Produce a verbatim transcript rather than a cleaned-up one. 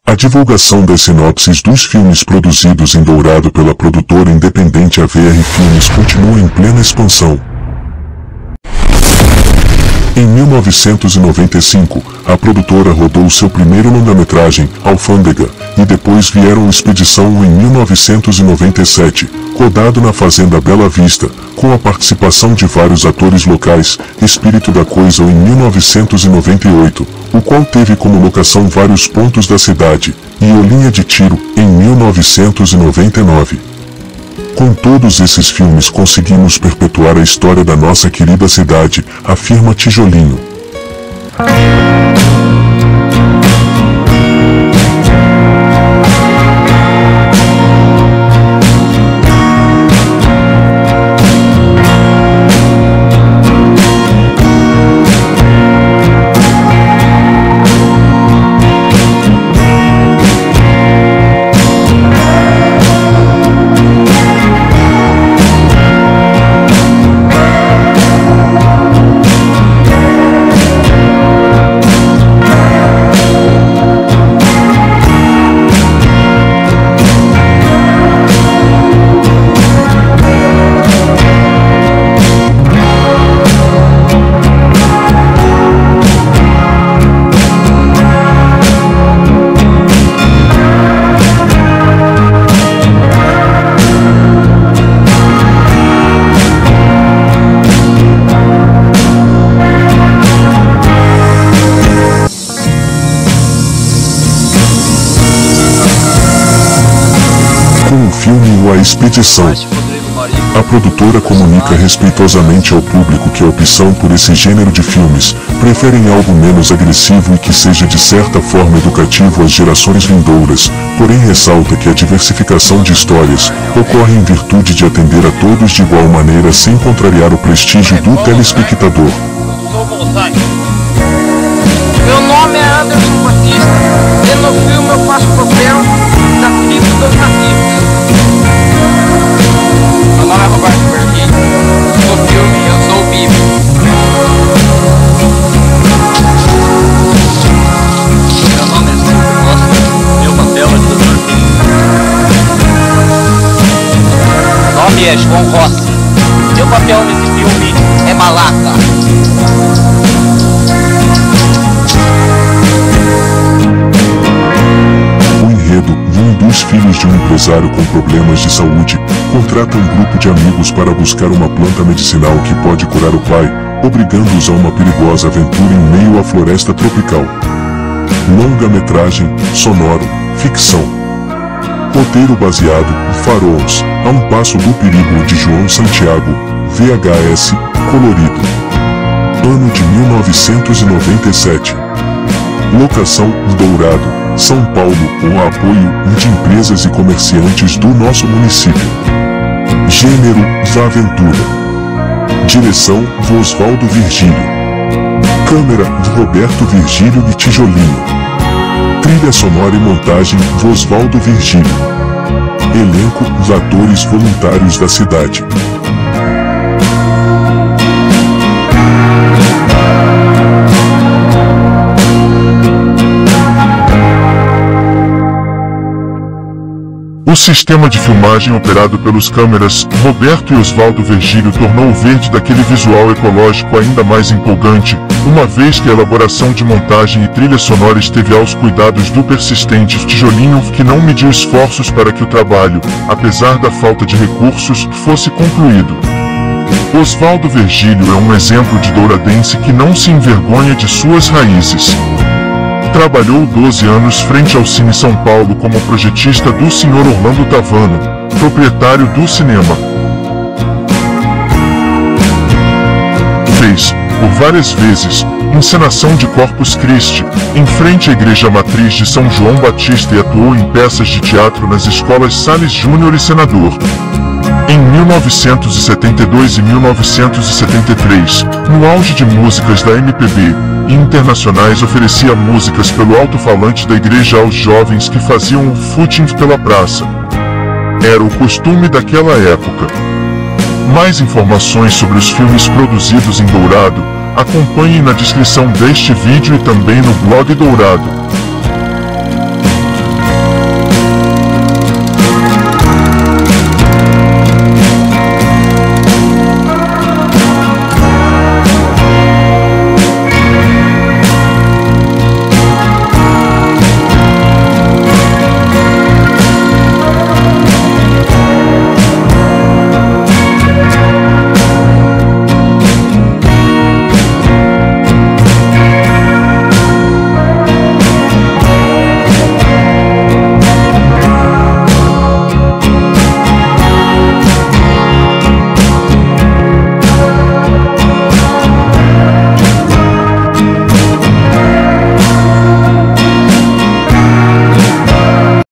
A divulgação das sinopses dos filmes produzidos em Dourado pela produtora independente A V R Filmes continua em plena expansão. Em mil novecentos e noventa e cinco, a produtora rodou seu primeiro longa-metragem, Alfândega, e depois vieram Expedição em mil novecentos e noventa e sete, rodado na Fazenda Bela Vista, com a participação de vários atores locais, Espírito da Coisa em mil novecentos e noventa e oito, o qual teve como locação vários pontos da cidade, e O Linha de Tiro, em mil novecentos e noventa e nove. Com todos esses filmes conseguimos perpetuar a história da nossa querida cidade, afirma Tijolinho. Com o filme A Expedição, a produtora comunica respeitosamente ao público que a opção por esse gênero de filmes preferem algo menos agressivo e que seja de certa forma educativo às gerações vindouras, porém ressalta que a diversificação de histórias ocorre em virtude de atender a todos de igual maneira sem contrariar o prestígio do telespectador. Meu nome é Anderson Batista e no filme eu faço o papel da tribo dos nativos. Meu nome é Roberto Berguinho, no filme eu sou o Bibi. Meu nome é Sérgio Costa, meu papel é doutor Meu nome é João Rossi, meu papel nesse filme é Malaca. Um dos filhos de um empresário com problemas de saúde contrata um grupo de amigos para buscar uma planta medicinal que pode curar o pai, obrigando-os a uma perigosa aventura em meio à floresta tropical. Longa-metragem, sonoro, ficção. Roteiro baseado em Faroes, A um Passo do Perigo de João Santiago, V H S, colorido. Ano de mil novecentos e noventa e sete. Locação, Dourado, São Paulo, com apoio de empresas e comerciantes do nosso município. Gênero, aventura. Direção, Osvaldo Virgílio. Câmera, Roberto Virgílio e Tijolinho. Trilha sonora e montagem, Osvaldo Virgílio. Elenco, atores voluntários da cidade. O sistema de filmagem operado pelos câmeras Roberto e Osvaldo Virgílio tornou o verde daquele visual ecológico ainda mais empolgante, uma vez que a elaboração de montagem e trilha sonora esteve aos cuidados do persistente Tijolinho, que não mediu esforços para que o trabalho, apesar da falta de recursos, fosse concluído. Osvaldo Virgílio é um exemplo de douradense que não se envergonha de suas raízes. Trabalhou doze anos frente ao Cine São Paulo como projetista do senhor Orlando Tavano, proprietário do cinema. Fez, por várias vezes, encenação de Corpus Christi, em frente à Igreja Matriz de São João Batista e atuou em peças de teatro nas escolas Salles Júnior e Senador. Em mil novecentos e setenta e dois e mil novecentos e setenta e três, no auge de músicas da M P B e internacionais, oferecia músicas pelo alto-falante da igreja aos jovens que faziam o footing pela praça. Era o costume daquela época. Mais informações sobre os filmes produzidos em Dourado, acompanhe na descrição deste vídeo e também no blog Dourado.